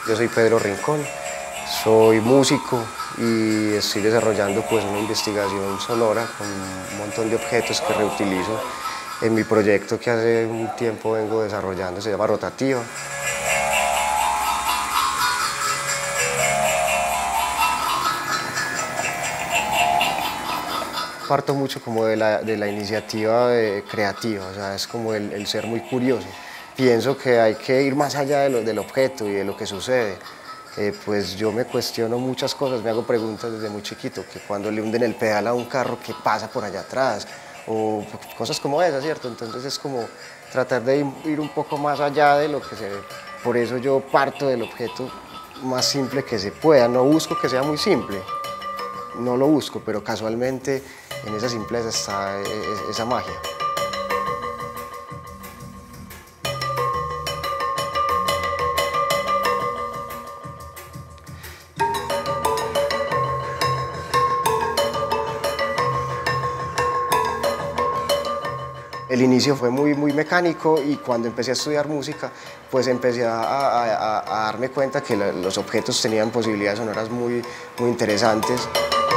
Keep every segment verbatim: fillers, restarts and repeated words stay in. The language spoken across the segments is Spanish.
Yo soy Pedro Rincón, soy músico y estoy desarrollando pues una investigación sonora con un montón de objetos que reutilizo en mi proyecto que hace un tiempo vengo desarrollando, se llama Rotativa. Parto mucho como de la, de la iniciativa de, creativa, o sea, es como el, el ser muy curioso. Pienso que hay que ir más allá de lo, del objeto y de lo que sucede. Eh, pues yo me cuestiono muchas cosas, me hago preguntas desde muy chiquito, que cuando le hunden el pedal a un carro, ¿qué pasa por allá atrás? O cosas como esas, ¿cierto? Entonces es como tratar de ir un poco más allá de lo que se ve. Por eso yo parto del objeto más simple que se pueda, no busco que sea muy simple. No lo busco, pero casualmente en esa simpleza está esa magia. El inicio fue muy, muy mecánico y cuando empecé a estudiar música, pues empecé a, a, a darme cuenta que la, los objetos tenían posibilidades sonoras muy, muy interesantes.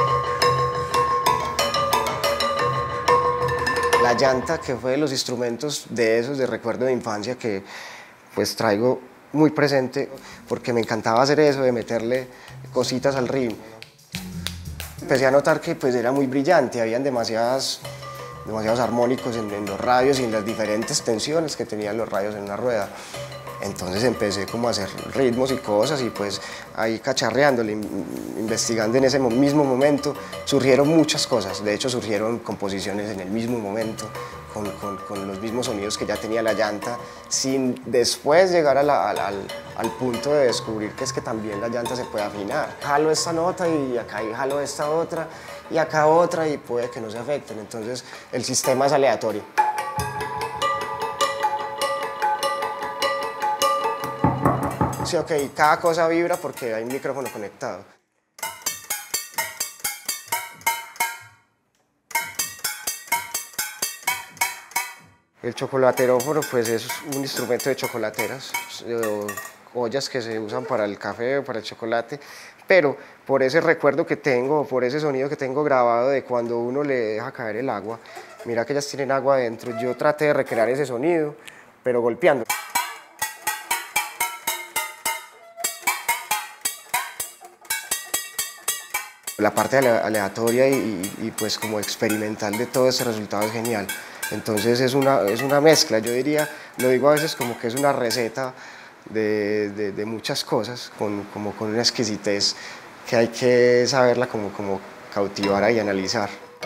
La llanta, que fue de los instrumentos de esos de recuerdo de infancia que pues traigo muy presente porque me encantaba hacer eso, de meterle cositas al ritmo. Empecé a notar que pues era muy brillante, habían demasiadas, demasiados armónicos en, en los radios y en las diferentes tensiones que tenían los radios en una rueda. Entonces empecé como a hacer ritmos y cosas y pues ahí cacharreándole, investigando en ese mismo momento, surgieron muchas cosas. De hecho surgieron composiciones en el mismo momento, con, con, con los mismos sonidos que ya tenía la llanta, sin después llegar a la, al, al, al punto de descubrir que es que también la llanta se puede afinar. Jalo esta nota y acá jalo esta otra y acá otra y puede que no se afecten. Entonces el sistema es aleatorio. Sí, ok, cada cosa vibra porque hay un micrófono conectado. El chocolaterófono pues es un instrumento de chocolateras, ollas que se usan para el café o para el chocolate, pero por ese recuerdo que tengo, por ese sonido que tengo grabado de cuando uno le deja caer el agua, mira que ellas tienen agua adentro, yo traté de recrear ese sonido, pero golpeando. La parte aleatoria y, y, y pues como experimental de todo ese resultado es genial. Entonces es una, es una mezcla, yo diría, lo digo a veces como que es una receta de, de, de muchas cosas, con, como con una exquisitez que hay que saberla como, como cautivar y analizar.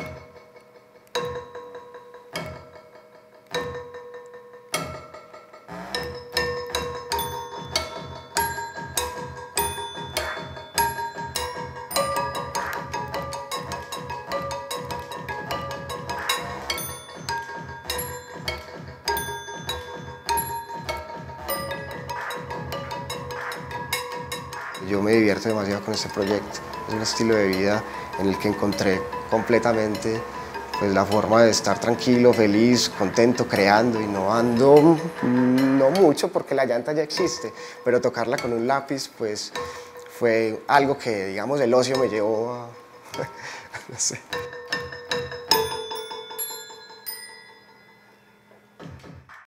Yo me divierto demasiado con este proyecto, es un estilo de vida en el que encontré completamente pues, la forma de estar tranquilo, feliz, contento, creando, innovando, no mucho porque la llanta ya existe, pero tocarla con un lápiz pues fue algo que digamos el ocio me llevó a, no sé.